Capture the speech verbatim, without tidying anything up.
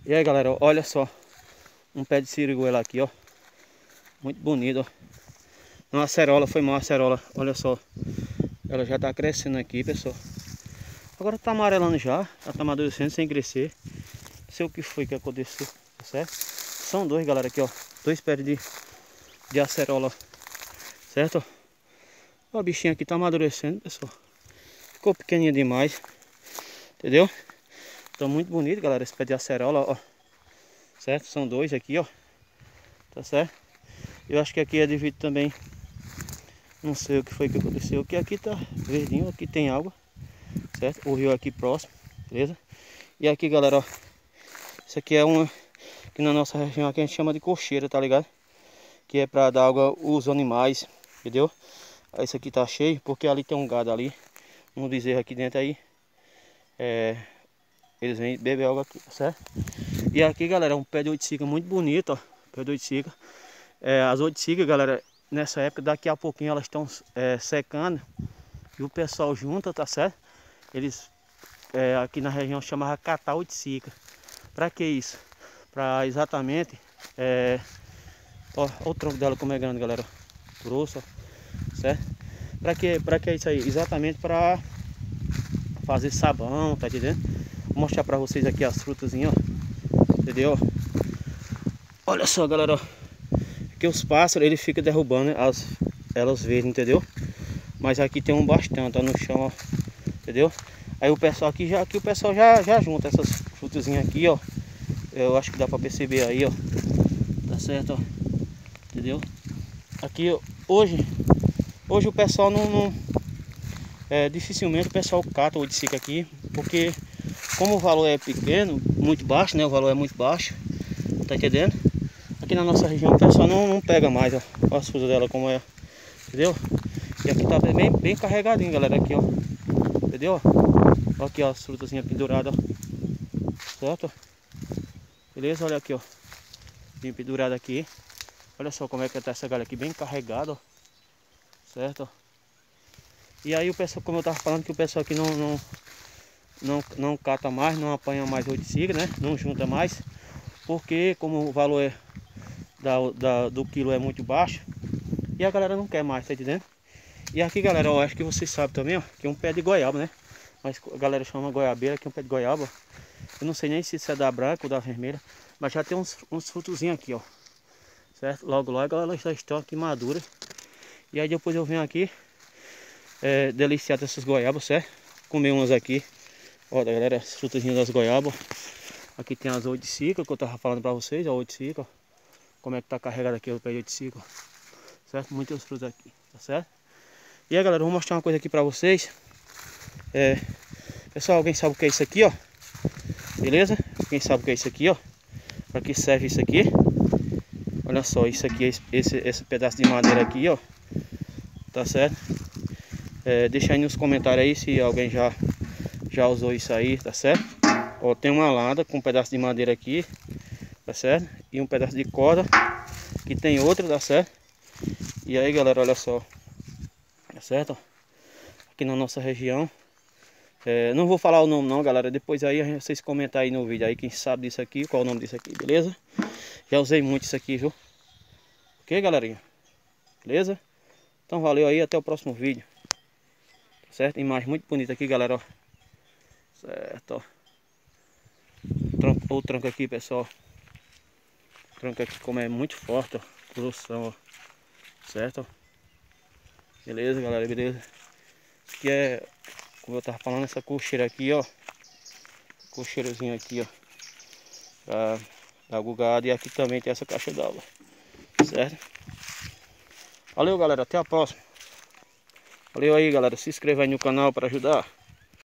E aí, galera, olha só. Um pé de siriguela aqui, ó. Muito bonito, ó. Uma acerola, foi uma acerola. Olha só. Ela já tá crescendo aqui, pessoal. Agora tá amarelando já. Já tá amadurecendo sem crescer. Não sei o que foi que aconteceu, tá certo? São dois, galera, aqui, ó. Dois pés de, de acerola, certo? Ó, o bichinho aqui tá amadurecendo, pessoal. Ficou pequenininho demais. Entendeu? Tá muito bonito, galera, esse pé de acerola, ó. Certo? São dois aqui, ó. Tá certo? Eu acho que aqui é devido também. Não sei o que foi que aconteceu. Que aqui tá verdinho, aqui tem água. Certo? O rio aqui próximo, beleza? E aqui, galera, ó. Isso aqui é uma que na nossa região aqui a gente chama de cocheira, tá ligado? Que é pra dar água aos animais, entendeu? Aí isso aqui tá cheio, porque ali tem um gado ali. Um bezerro aqui dentro aí. É... Eles vêm beber água aqui, certo? E aqui, galera, um pé de oiticica muito bonito, ó. Pé de oiticica. É, as oiticica, galera, nessa época, daqui a pouquinho elas estão é, secando. E o pessoal junta, tá certo? Eles, é, aqui na região, chamava catar oiticica. Pra que isso? Pra exatamente... É, ó, ó o tronco dela como é grande, galera. Grosso, ó, certo? Pra que, pra que isso aí? Exatamente pra fazer sabão, tá entendendo? Vou mostrar pra vocês aqui as frutazinhas, ó. Entendeu? Olha só, galera, ó. Aqui os pássaros, ele fica derrubando as, elas verdes, entendeu? Mas aqui tem um bastante, ó, no chão, ó. Entendeu? Aí o pessoal aqui já, aqui o pessoal já, já junta essas frutazinhas aqui, ó. Eu acho que dá pra perceber aí, ó. Tá certo, ó. Entendeu? Aqui, ó, hoje, hoje o pessoal não... não é, dificilmente o pessoal cata o oiticica aqui, porque como o valor é pequeno, muito baixo, né? O valor é muito baixo, tá entendendo? Aqui na nossa região o pessoal não, não pega mais, ó. Olha as frutas dela como é, entendeu? E aqui tá bem, bem carregadinho, galera, aqui, ó. Entendeu? Olha aqui, ó, as frutazinhas penduradas, ó. Certo? Beleza? Olha aqui, ó. Bem pendurada aqui. Olha só como é que tá essa galera aqui, bem carregada, ó. Certo? Ó. E aí o pessoal, como eu tava falando, que o pessoal aqui não, não, não, não cata mais, não apanha mais oiticica, né? Não junta mais. Porque como o valor é da, da, do quilo é muito baixo, e a galera não quer mais, tá entendendo? E aqui, galera, eu acho que vocês sabem também, ó, que é um pé de goiaba, né? Mas a galera chama goiabeira, que é um pé de goiaba. Eu não sei nem se isso é da branca ou da vermelha, mas já tem uns, uns frutozinhos aqui, ó. Certo? Logo, logo elas já estão aqui maduras. E aí depois eu venho aqui é, deliciar dessas goiabas, certo? Comer umas aqui. Olha, galera, as frutozinhas das goiabas. Aqui tem as oiticica que eu tava falando pra vocês, a oiticica, ó. Como é que tá carregado aqui o pé de oiticica, certo? Muitas frutas aqui, tá certo? E aí, galera, eu vou mostrar uma coisa aqui pra vocês. É, pessoal, alguém sabe o que é isso aqui, ó? Beleza? Quem sabe o que é isso aqui, ó? Pra que serve isso aqui? Olha só, isso aqui, esse, esse pedaço de madeira aqui, ó. Tá certo? É, deixa aí nos comentários aí se alguém já, já usou isso aí, tá certo? Ó, tem uma lada com um pedaço de madeira aqui, tá certo? E um pedaço de corda, que tem outra, tá certo? E aí, galera, olha só. Tá certo? Aqui na nossa região. É, não vou falar o nome não, galera. Depois aí vocês comentam aí no vídeo aí quem sabe disso aqui, qual é o nome disso aqui, beleza? Já usei muito isso aqui, viu? Ok, galerinha? Beleza? Então valeu aí, até o próximo vídeo. Tá certo? Imagem muito bonita aqui, galera, ó. Certo, ó. O tronco, o tronco aqui, pessoal. O tronco aqui como é muito forte, ó. Grossão, ó. Certo, ó. Beleza, galera, beleza? Isso aqui é, como eu tava falando, essa cocheira aqui, ó. Cocheirazinho aqui, ó. Pra dar bugado. E aqui também tem essa caixa d'água. Certo? Valeu, galera, até a próxima. Valeu aí, galera, se inscreva aí no canal para ajudar.